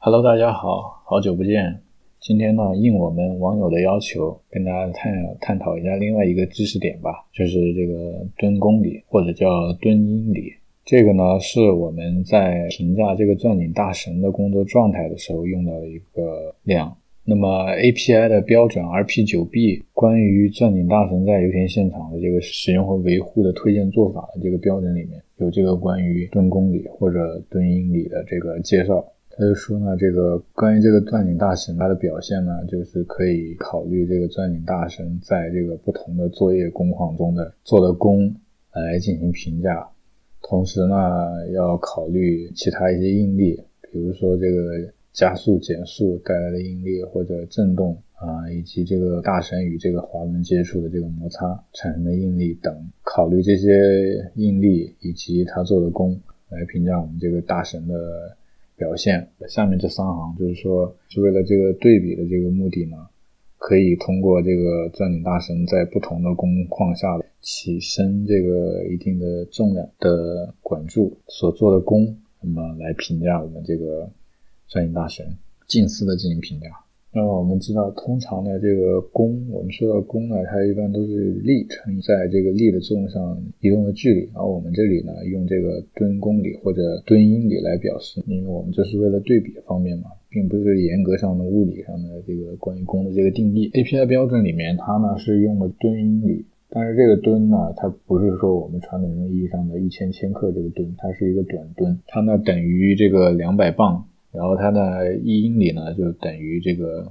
Hello， 大家好，好久不见。今天呢，应我们网友的要求，跟大家探讨一下另外一个知识点吧，就是这个吨公里或者叫吨英里。这个呢，是我们在评价这个钻井大神的工作状态的时候用到的一个量。那么 API 的标准 RP9B 关于钻井大神在油田现场的这个使用和维护的推荐做法的这个标准里面，有这个关于吨公里或者吨英里的这个介绍。他就说呢，这个关于这个钻井大神他的表现呢，就是可以考虑这个钻井大神在这个不同的作业工况中的做的功来进行评价。同时呢，要考虑其他一些应力，比如说这个加速减速带来的应力，或者震动以及这个大神与这个滑轮接触的这个摩擦产生的应力等，考虑这些应力以及他做的功来评价我们这个大神的表现。下面这3行就是说，是为了这个对比的这个目的呢，可以通过这个钻井大神在不同的工况下起身这个一定的重量的管柱所做的功，那么来评价我们这个钻井大神，近似的进行评价。那么我们知道，通常呢，这个功，我们说到功呢，它一般都是力乘以在这个力的作用上移动的距离，而我们这里呢，用这个吨公里或者吨英里来表示，因为我们这是为了对比方面嘛，并不是严格上的物理上的这个关于功的这个定义。API 标准里面，它呢是用了吨英里，但是这个吨呢，它不是说我们传统意义上的1000千克这个吨，它是一个短吨，它呢等于这个200磅。然后它的1英里呢就等于这个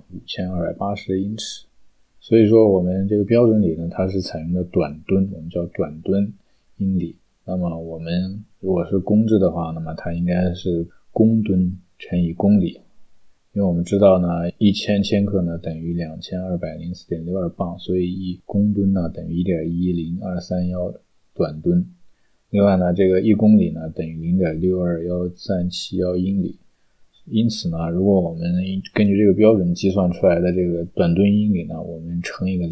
5280英尺，所以说我们这个标准里呢，它是采用的短吨，我们叫短吨英里。那么我们如果是公制的话，那么它应该是公吨乘以公里，因为我们知道呢1000千克呢等于2204.62磅，所以1公吨呢等于 1.10231 短吨。另外呢，这个1公里呢等于 0.62137英里。因此呢，如果我们根据这个标准计算出来的这个短吨英里呢，我们乘一个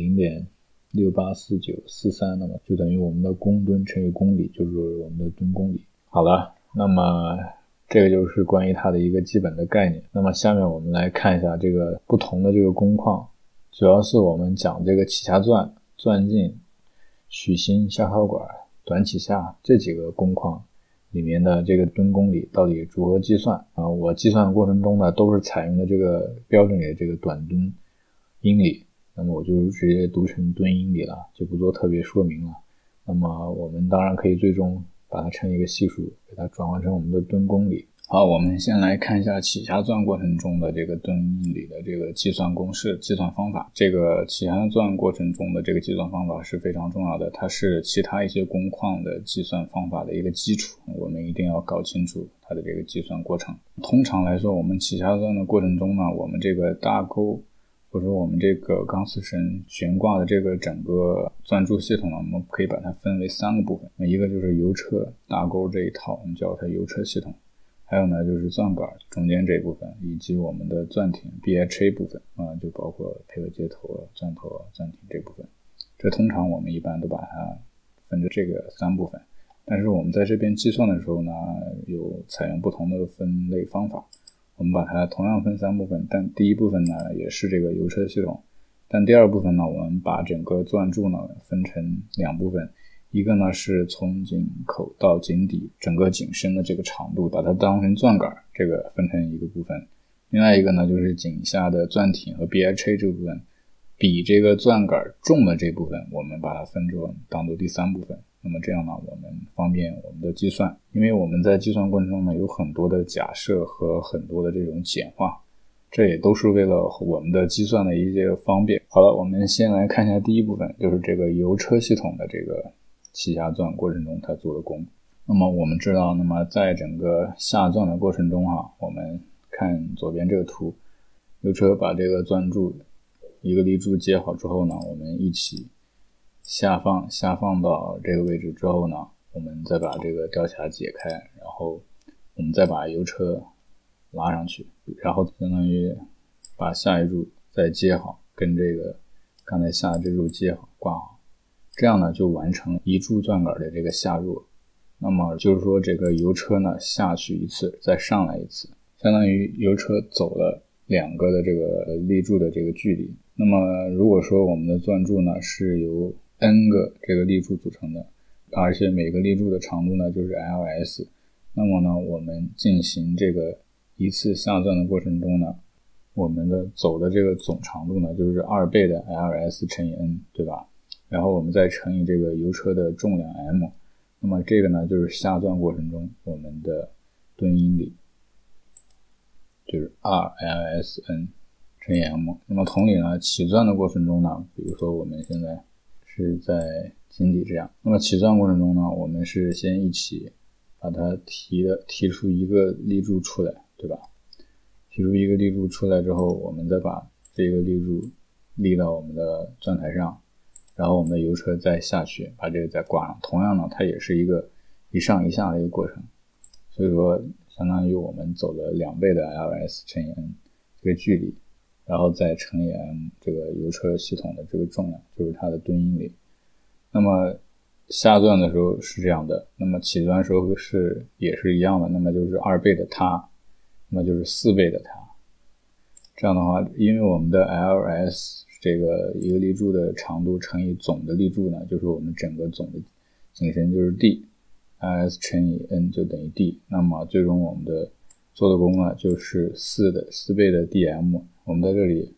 0.684943， 那么就等于我们的公吨乘以公里，就是我们的吨公里。好了，那么这个就是关于它的一个基本的概念。那么下面我们来看一下这个不同的这个工况，主要是我们讲这个起下钻、钻进、取芯、下套管、短起下这几个工况里面的这个吨公里到底如何计算我计算的过程中呢，都是采用的这个标准里的这个短吨英里，那么我就直接读成吨英里了，就不做特别说明了。那么我们当然可以最终把它乘一个系数，给它转换成我们的吨公里。好，我们先来看一下起下钻过程中的这个吨英里的这个计算公式、计算方法。这个起下钻过程中的这个计算方法是非常重要的，它是其他一些工况的计算方法的一个基础，我们一定要搞清楚它的这个计算过程。通常来说，我们起下钻的过程中呢，我们这个大钩或者我们这个钢丝绳悬挂的这个整个钻柱系统呢，我们可以把它分为3个部分。一个就是油车大钩这一套，我们叫它油车系统。还有呢，就是钻杆中间这一部分，以及我们的钻艇 BHA 部分就包括配合接头、钻头、钻艇这部分。这通常我们一般都把它分成这个3部分。但是我们在这边计算的时候呢，有采用不同的分类方法。我们把它同样分3部分，但第一部分呢也是这个油车系统，但第二部分呢，我们把整个钻柱呢分成2部分。一个呢是从井口到井底整个井身的这个长度，把它当成钻杆，这个分成一个部分。另外一个呢就是井下的钻艇和 BHA 这部分，比这个钻杆重的这部分，我们把它分作当做第3部分。那么这样呢，我们方便我们的计算，因为我们在计算过程中呢有很多的假设和很多的这种简化，这也都是为了我们的计算的一些方便。好了，我们先来看一下第一部分，就是这个油车系统的这个起下钻过程中它做的功。那么我们知道，那么在整个下钻的过程中我们看左边这个图，油车把这个钻柱一个立柱接好之后呢，我们一起下放到这个位置之后呢，我们再把这个吊卡解开，然后我们再把油车拉上去，然后相当于把下一柱再接好，跟这个刚才下的这柱接好挂好，这样呢就完成一柱钻杆的这个下入。那么就是说这个油车呢下去一次再上来一次， 相当于油车走了2个的这个立柱的这个距离。那么如果说我们的钻柱呢是由 n 个这个立柱组成的，而且每个立柱的长度呢就是 ls， 那么呢我们进行这个一次下钻的过程中呢，我们的走的这个总长度呢就是2倍的 ls 乘以 n， 对吧？然后我们再乘以这个油车的重量 m， 那么这个呢就是下钻过程中我们的吨英里，就是 2lsn 乘以 m。 那么同理呢，起钻的过程中呢，比如说我们现在是在井底这样，那么起钻过程中呢，我们是先一起把它提出一个立柱出来，对吧？提出一个立柱出来之后，我们再把这个立柱立到我们的钻台上，然后我们的油车再下去把这个再挂上。同样呢，它也是一个一上一下的一个过程，所以说相当于我们走了2倍的 ls 乘以 n 这个距离，然后再乘以 m 这个油车系统的这个重量，就是它的吨英里。那么下钻的时候是这样的，那么起钻的时候也是一样的，那么就是2倍的它，那么就是4倍的它。这样的话，因为我们的 ls 这个一个立柱的长度乘以总的立柱呢，就是我们整个总的颈深就是 d，ls 乘以 n 就等于 d， 那么最终我们的做的功呢就是4倍的 dm。 我们在这里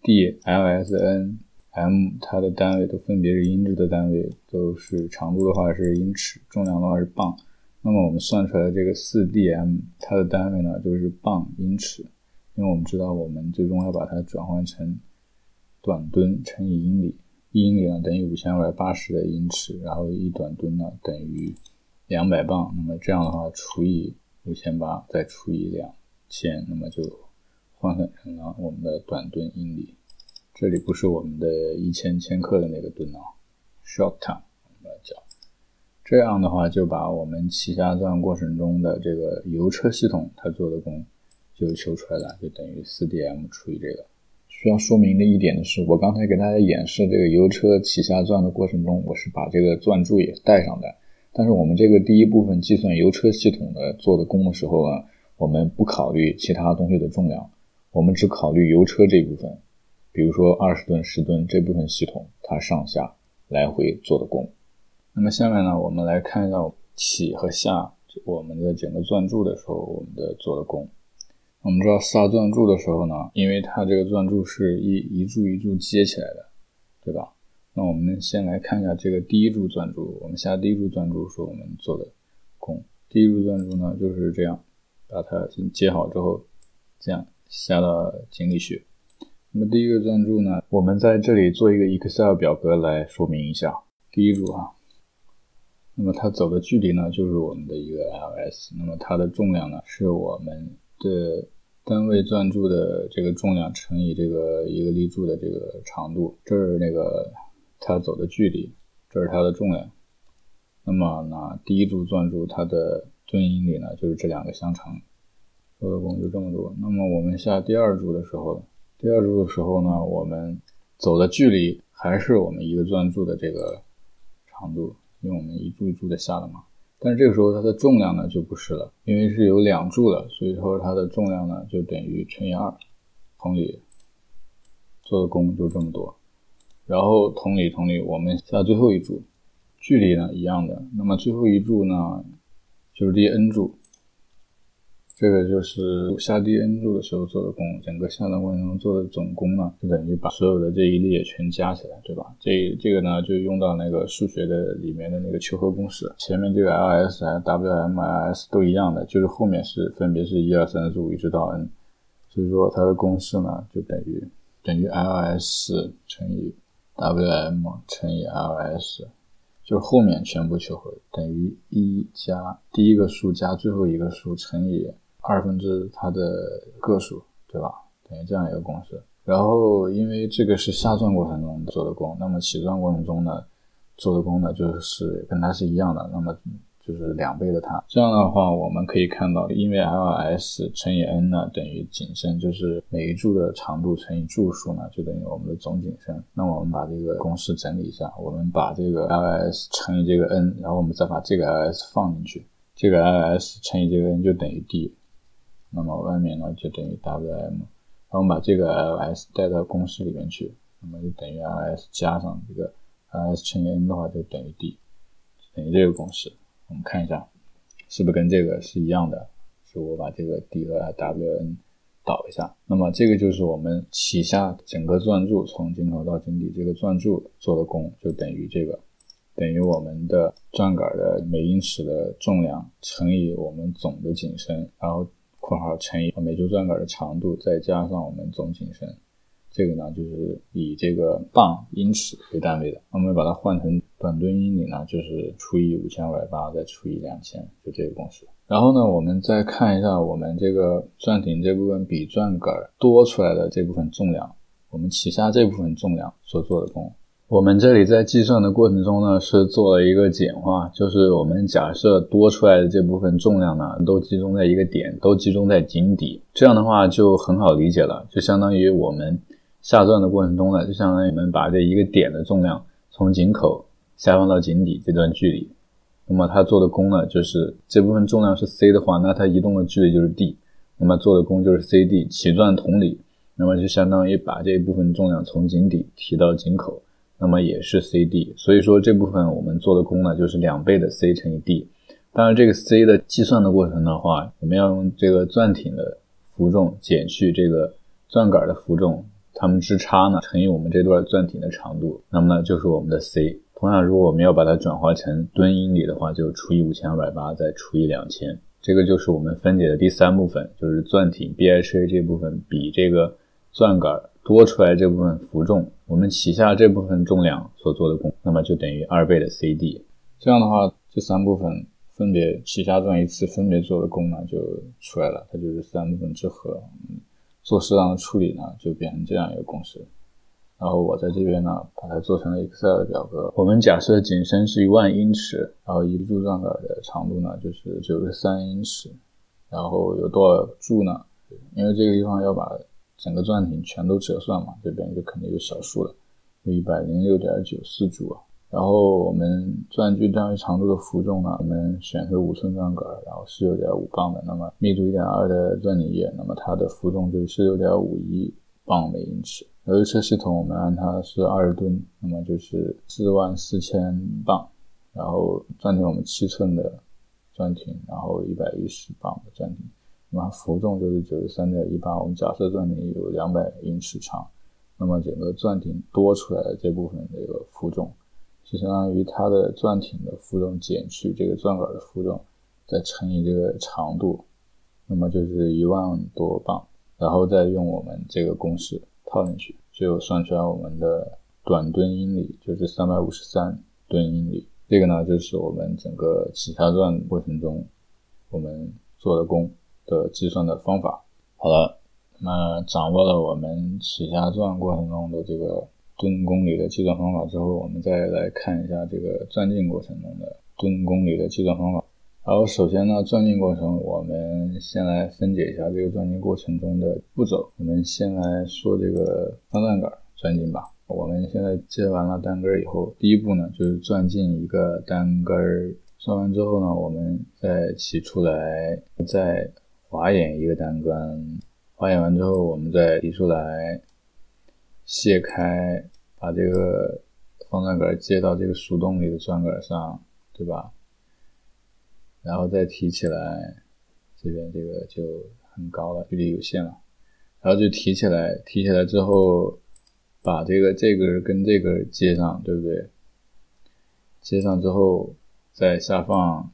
d、ls、n、m 它的单位都分别是英制的单位，都是长度的话是英尺，重量的话是磅。那么我们算出来的这个 4dm 它的单位呢就是磅英尺，因为我们知道我们最终要把它转换成短吨乘以英里，一英里呢等于5580的英尺，然后一短吨呢等于200磅，那么这样的话除以5800再除以2000，那么就换算成了我们的短吨英里。这里不是我们的1000千克的那个吨short ton 我们来讲。这样的话就把我们起下钻过程中的这个油车系统它做的功就求出来了，就等于 4dm 除以这个。需要说明的一点的是，我刚才给大家演示这个油车起下钻的过程中，我是把这个钻柱也带上的，但是我们这个第一部分计算油车系统的做的功的时候呢，我们不考虑其他东西的重量，我们只考虑油车这部分，比如说20吨、10吨这部分系统它上下来回做的功。那么下面呢，我们来看一下起和下我们的整个钻柱的时候我们的做的功。我们知道下钻柱的时候呢，因为它这个钻柱是一柱一柱接起来的，对吧？那我们先来看一下这个第一柱钻柱，我们下第一柱钻柱是我们做的功。第一柱钻柱呢就是这样，把它先接好之后这样下到井里去。那么第一个钻柱呢，我们在这里做一个 Excel 表格来说明一下。第一柱那么它走的距离呢就是我们的一个 ls， 那么它的重量呢是我们的单位钻柱的这个重量乘以这个一个立柱的这个长度，这是那个它走的距离，这是它的重量。那么呢，第一柱钻柱它的吨英里呢就是这2个相乘，做的功就这么多。那么我们下第二柱的时候呢，我们走的距离还是我们一个钻柱的这个长度，因为我们一柱一柱的下了嘛。但是这个时候它的重量呢就不是了，因为是有2柱了，所以说它的重量呢就等于乘以2。同理做的功就这么多。然后同理我们下最后一柱，距离呢一样的，那么最后一柱呢就是第 n 柱，这个就是下第 n 柱的时候做的功，整个下钻过程中做的总功呢就等于把所有的这一列全加起来，对吧？这个呢就用到那个数学的里面的那个求和公式，前面这个 ls、wm、ls 都一样的，就是后面是分别是1、2、3、4、5一直到 n， 所以说它的公式呢就等于 ls 乘以 wm 乘以 ls， 就是后面全部求和，等于1加第一个数加最后一个数乘以2/2它的个数，对吧？等于这样一个公式。然后因为这个是下钻过程中做的功，那么起钻过程中呢做的功呢就是跟它是一样的，那么就是2倍的它。这样的话我们可以看到，因为 ls 乘以 n 呢等于颈深，就是每一柱的长度乘以柱数呢就等于我们的总颈深。那么我们把这个公式整理一下，我们把这个 ls 乘以这个 n， 然后我们再把这个 ls 放进去，这个 ls 乘以这个 n 就等于 d， 那么外面呢就等于 WM， 然后我们把这个 ls 带到公式里面去，那么就等于 ls 加上这个 ls 乘以 n 的话就等于 d， 等于这个公式。我们看一下是不是跟这个是一样的，是我把这个 d 和 wn 导一下，那么这个就是我们旗下整个转柱从井口到井底这个转柱做的功，就等于这个，等于我们的转杆的每英尺的重量乘以我们总的景深，然后括号乘以每柱转杆的长度，再加上我们总景深。这个呢就是以这个磅英尺为单位的，我们把它换成短吨英里呢，就是除以5280再除以2000，就这个公式。然后呢我们再看一下我们这个转体这部分比转杆多出来的这部分重量，我们旗下这部分重量所做的功。我们这里在计算的过程中呢是做了一个简化，就是我们假设多出来的这部分重量呢都集中在一个点，都集中在井底，这样的话就很好理解了，就相当于我们下转的过程中呢，就相当于我们把这一个点的重量从井口下放到井底这段距离，那么它做的功呢就是这部分重量是 c 的话，那它移动的距离就是 d， 那么做的功就是 cd， 起转同理，那么就相当于把这一部分重量从井底提到井口，那么也是 cd， 所以说这部分我们做的功呢就是2倍的 c 乘以 d。 当然这个 c 的计算的过程的话，我们要用这个转体的负重减去这个转杆的负重，它们之差呢乘以我们这段转体的长度，那么呢就是我们的 c。 同样如果我们要把它转化成吨英里的话，就除以5280再除以2000，这个就是我们分解的第3部分，就是转体 BHA 这部分比这个转杆多出来这部分负重，我们旗下这部分重量所做的功，那么就等于2倍的 cd。 这样的话这3部分分别旗下转一次分别做的功呢就出来了，它就是3部分之和，做适当的处理呢就变成这样一个公式。然后我在这边呢把它做成了 Excel 的表格，我们假设景深是10000英尺，然后一柱转杆的长度呢就是93英尺，然后有多少柱呢，因为这个地方要把整个转体全都折算嘛，这边就肯定有小数了，有 106.94 柱啊。然后我们转距单位长度的负重呢，我们选是5寸转杆，然后 16.5 磅的，那么密度 1.2 的转体液，那么它的负重就是 16.51 磅每英尺。油车系统我们按它是20吨，那么就是44000磅。然后转体我们7寸的转体，然后110磅的转体，那么负重就是 93.18， 我们假设转体有200英尺长，那么整个转体多出来的这部分这个负重是相当于它的转体的负重减去这个转杆的负重，再乘以这个长度，那么就是10000多磅，然后再用我们这个公式套进去，就算出来我们的短吨英里就是353吨英里。这个呢就是我们整个起下转过程中我们做的功的计算的方法。好了，那掌握了我们起下转过程中的这个吨公里的计算方法之后，我们再来看一下这个转进过程中的吨公里的计算方法。然后首先呢，转进过程我们先来分解一下这个转进过程中的步骤。我们先来说这个方转杆转进吧。我们现在接完了单根以后，第一步呢就是转进一个单根，转完之后呢我们再起出来，再滑眼一个单根，滑眼完之后我们再提出来卸开，把这个方转杆接到这个鼠洞里的转杆上，对吧？然后再提起来，这边这个就很高了，距离有限了，然后就提起来，提起来之后把这个跟这个接上，对不对？接上之后再下放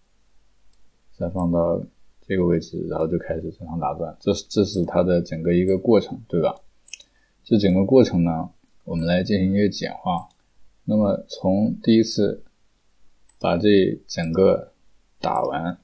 到这个位置，然后就开始正常打转，这是它的整个一个过程，对吧？这整个过程呢我们来进行一个简化。那么从第一次把这整个打完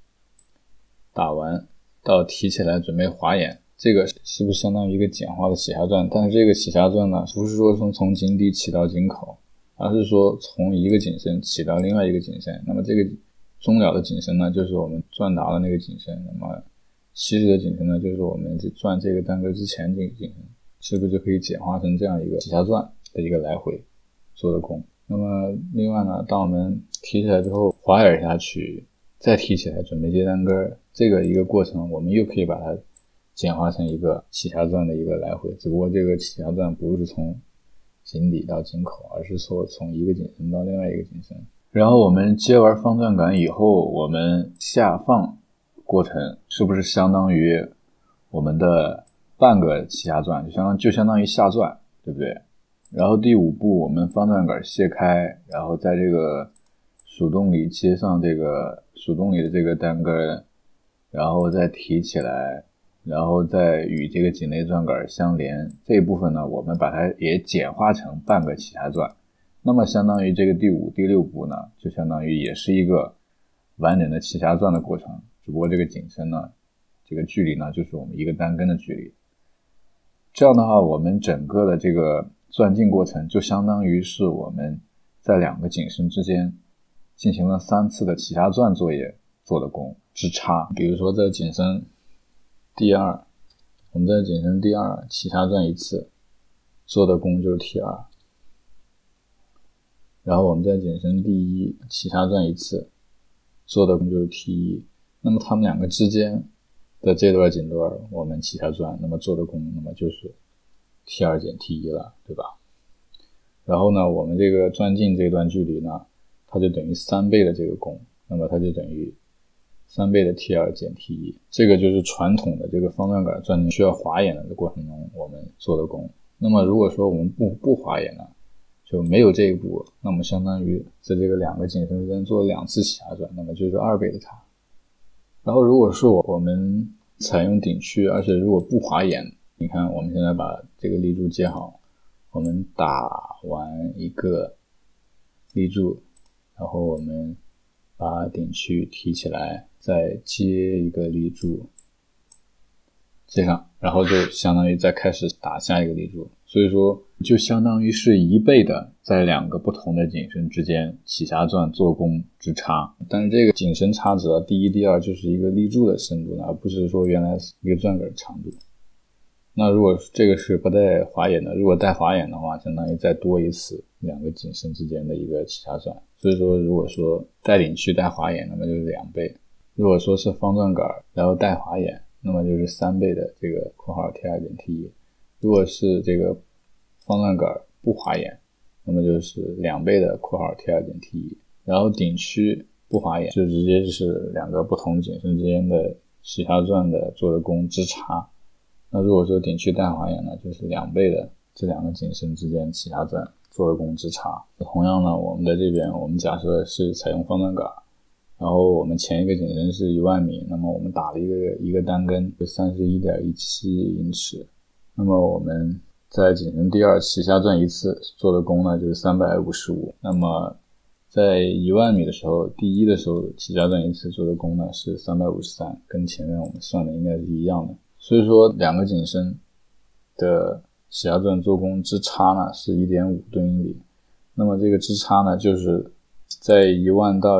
到提起来准备滑眼，这个是不是相当于一个简化的起下转？但是这个起下转呢不是说从井底起到井口，而是说从一个井深起到另外一个井深，那么这个终了的井深呢就是我们转达的那个井深，那么起始的井深呢就是我们转这个单根之前这个井深，是不是就可以简化成这样一个起下转的一个来回做的功？那么另外呢，当我们提起来之后滑眼下去， 再提起来准备接单根，这个一个过程我们又可以把它简化成一个起下转的一个来回，只不过这个起下转不是从井底到井口，而是说从一个井深到另外一个井深。然后我们接完方转杆以后，我们下放过程是不是相当于我们的半个起下转，就相当于下转，对不对？然后第5步我们方转杆卸开，然后在这个鼠洞里接上这个鼠洞里的这个单根，然后再提起来，然后再与这个井内转杆相连。这一部分呢，我们把它也简化成半个起下转。那么相当于这个第5、第6步呢，就相当于也是一个完整的起下转的过程，只不过这个井深呢，这个距离呢，就是我们一个单根的距离。这样的话，我们整个的这个钻进过程就相当于是我们在2个井深之间进行了3次的起下转作业做的功之差。比如说在井深第2，我们在井深第2起下转1次做的功就是 T2， 然后我们在井深第1起下转1次做的功就是 T1， 那么它们2个之间的这段井段我们起下转，那么做的功那么就是 T2 减 T1 了，对吧？然后呢，我们这个钻进这段距离呢，它就等于3倍的这个功，那么它就等于3倍的 T2 减 T1， 这个就是传统的这个方转杆钻进需要滑眼的过程中我们做的功。那么如果说我们不滑眼呢，就没有这一步，那么相当于在这个2个井深之间做了2次起下转，那么就是2倍的它。然后如果是我们采用顶区，而且如果不滑眼，你看我们现在把这个立柱接好，我们打完一个立柱，然后我们把顶区提起来，再接一个立柱接上，然后就相当于再开始打下一个立柱，所以说就相当于是1倍的在2个不同的井深之间起下转做功之差。但是这个井深差值第1、第2就是一个立柱的深度呢，而不是说原来一个钻杆长度。那如果这个是不带滑眼的，如果带滑眼的话，相当于再多一次2个井深之间的一个起下转。所以说如果说带顶区带滑眼，那么就是2倍。如果说是方钻杆然后带滑眼，那么就是3倍的这个括号 T2 减 T1。如果是这个方钻杆不滑眼，那么就是2倍的括号 T2 减 T1。然后顶区不滑眼，就直接就是2个不同井深之间的起下转的做的功之差。那如果说顶区带滑眼呢，就是2倍的这2个井深之间起下转做的功之差。同样呢，我们在这边我们假设是采用方钻杆，然后我们前一个井深是1万米，那么我们打了一个单根是 31.17 英尺，那么我们在井深第2起下转1次做的功呢就是355，那么在1万米的时候，第1的时候起下转1次做的功呢是353，跟前面我们算的应该是一样的。所以说2个井深的起下转做功之差呢是 1.5 吨英里。那么这个之差呢，就是在1万到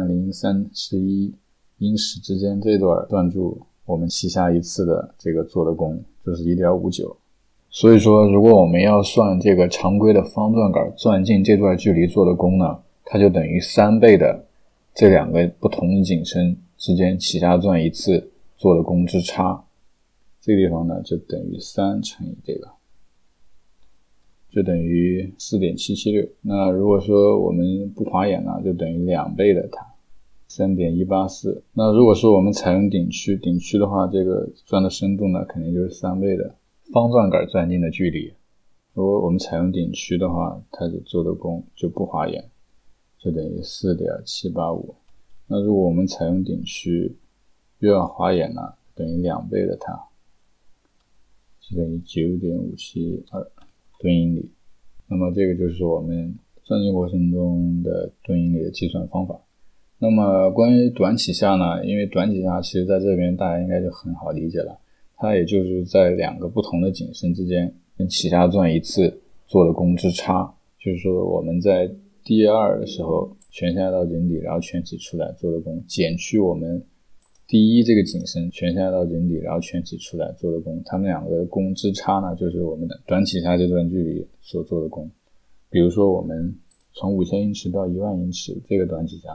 10031英尺之间这段钻柱我们起下1次的这个做的功就是 1.59。 所以说如果我们要算这个常规的方钻杆钻进这段距离做的功呢，它就等于3倍的这2个不同的井深之间起下钻1次做的功之差。这个地方呢就等于3乘以这个，就等于 4.776。 那如果说我们不滑眼呢，就等于2倍的它 3.184。 那如果说我们采用顶区的话，这个钻的深度呢肯定就是3倍的方钻杆钻进的距离。如果我们采用顶区的话，它就做的功就不滑眼，就等于 4.785。 那如果我们采用顶区又要滑眼呢，等于2倍的它，就等于 9.572 吨英里。那么这个就是我们钻进过程中的吨英里的计算方法。那么关于短起下呢，因为短起下其实在这边大家应该就很好理解了，它也就是在2个不同的井深之间起下钻1次做的功之差，就是说我们在第2的时候全下到井底然后全起出来做的功，减去我们第1这个井深全下到井底然后全起出来做的功，它们2个的功之差呢，就是我们的短起下这段距离所做的功。比如说我们从5000英尺到1万英尺这个短起下，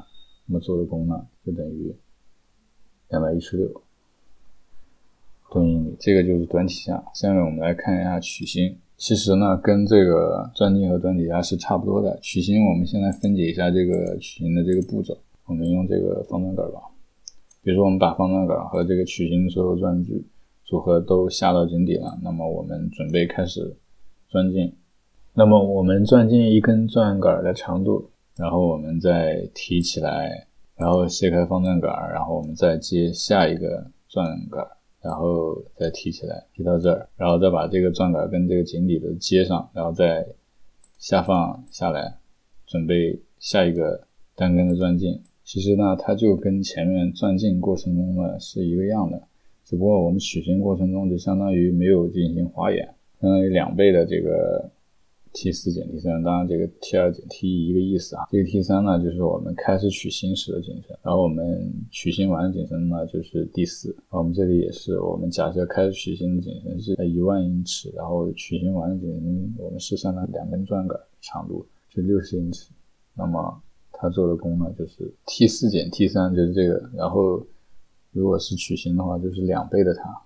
那么做的功呢就等于216吨英里，这个就是短体下。下面我们来看一下曲芯，其实呢跟这个钻进和短体下是差不多的。曲芯我们先来分解一下这个曲芯的这个步骤，我们用这个方钻杆吧。比如说我们把方钻杆和这个曲芯所有钻具组合都下到井底了，那么我们准备开始钻进。那么我们钻进一根钻杆的长度，然后我们再提起来，然后卸开方钻杆，然后我们再接下一个钻杆，然后再提起来，提到这儿，然后再把这个钻杆跟这个井底的接上，然后再下放下来，准备下一个单根的钻进。其实呢它就跟前面钻进过程中呢是一个样的，只不过我们曲芯过程中就相当于没有进行滑眼，相当于2倍的这个 T4 减 T3， 当然这个 T2 减 T1 一个意思啊。这个 T3 呢就是我们开始取芯时的景深，然后我们取芯完的景深呢就是第4。然后我们这里也是，我们假设开始取芯的景深是10000英尺，然后取芯完的景深我们是相当于2根钻杆长度是60英尺，那么它做的功呢就是 T4 减 T3 就是这个，然后如果是取芯的话就是2倍的它，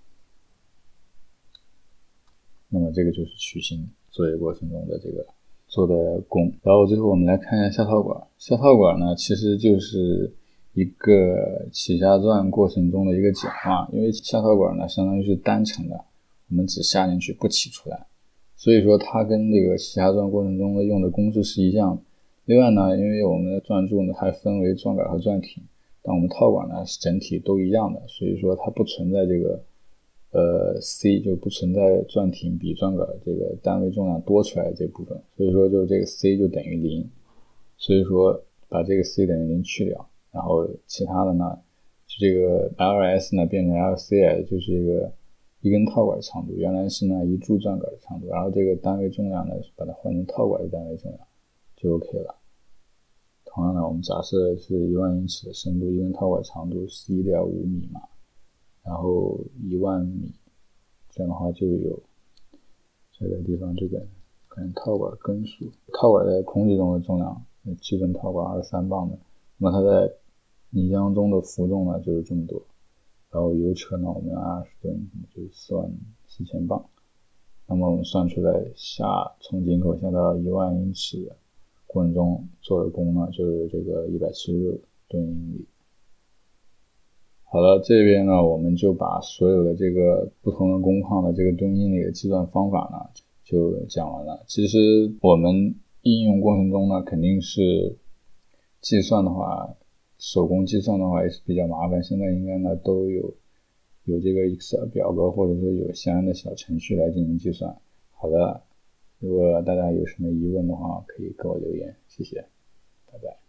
那么这个就是取芯作业过程中的这个做的功。然后最后我们来看一下下套管。下套管呢其实就是一个起下钻过程中的一个简化，因为下套管呢相当于是单层的，我们只下进去不起出来，所以说它跟这个起下钻过程中的用的公式是一样的。另外呢，因为我们的钻柱呢还分为钻杆和钻体，但我们套管呢是整体都一样的，所以说它不存在这个C， 就不存在钻体比钻杆这个单位重量多出来的这部分，所以说就这个 C 就等于0，所以说把这个 C 等于0去掉，然后其他的呢就这个 LS 呢变成 LCS， 就是这个一根套管长度，原来是呢一柱钻杆的长度，然后这个单位重量呢把它换成套管的单位重量就 OK 了。同样呢，我们假设是10000英尺的深度，一根套管长度是 1.5 米嘛，然后10000米，这样的话就有这个地方这个跟套管根数，套管在空气中的重量，基准套管23磅的，那么它在泥浆中的浮重呢就是这么多，然后油车呢我们20吨就是44000磅，那么我们算出来从井口下到10000英尺过程中做的功呢就是这个176吨英里。好了，这边呢我们就把所有的这个不同的工况的这个吨英里的计算方法呢就讲完了。其实我们应用过程中呢肯定是计算的话，手工计算的话也是比较麻烦，现在应该呢都有这个 Excel 表格，或者说有相应的小程序来进行计算。好的，如果大家有什么疑问的话可以给我留言，谢谢，拜拜。